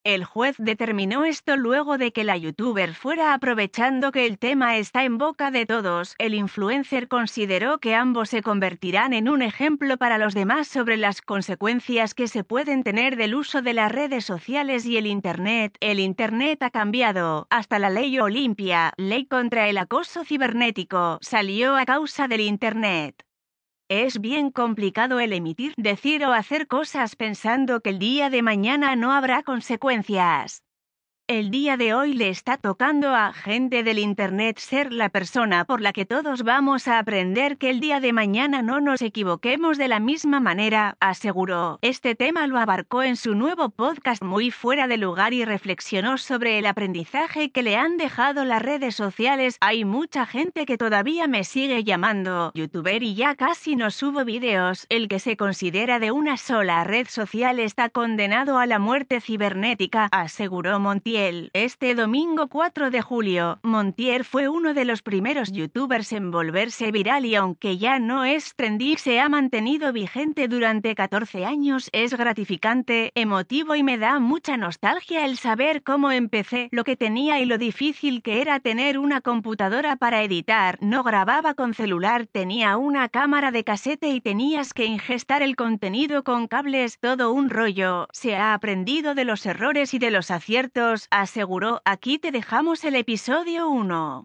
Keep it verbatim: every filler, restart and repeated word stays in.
El juez determinó esto luego de que la youtuber fuera aprovechando que el tema está en boca de todos. El influencer consideró que ambos se convertirán en un ejemplo para los demás sobre las consecuencias que se pueden tener del uso de las redes sociales y el Internet. El Internet ha cambiado. Hasta la ley Olimpia, ley contra el acoso cibernético, salió a causa del Internet. Es bien complicado el emitir, decir o hacer cosas pensando que el día de mañana no habrá consecuencias. El día de hoy le está tocando a gente del Internet ser la persona por la que todos vamos a aprender que el día de mañana no nos equivoquemos de la misma manera, aseguró. Este tema lo abarcó en su nuevo podcast Muy Fuera de Lugar y reflexionó sobre el aprendizaje que le han dejado las redes sociales. Hay mucha gente que todavía me sigue llamando youtuber y ya casi no subo videos. El que se considera de una sola red social está condenado a la muerte cibernética, aseguró Montiel. Este domingo cuatro de julio, Montiel fue uno de los primeros youtubers en volverse viral y aunque ya no es trendy, se ha mantenido vigente durante catorce años. Es gratificante, emotivo y me da mucha nostalgia el saber cómo empecé, lo que tenía y lo difícil que era tener una computadora para editar. No grababa con celular, tenía una cámara de casete y tenías que ingestar el contenido con cables, todo un rollo. Se ha aprendido de los errores y de los aciertos, aseguró. Aquí te dejamos el episodio uno.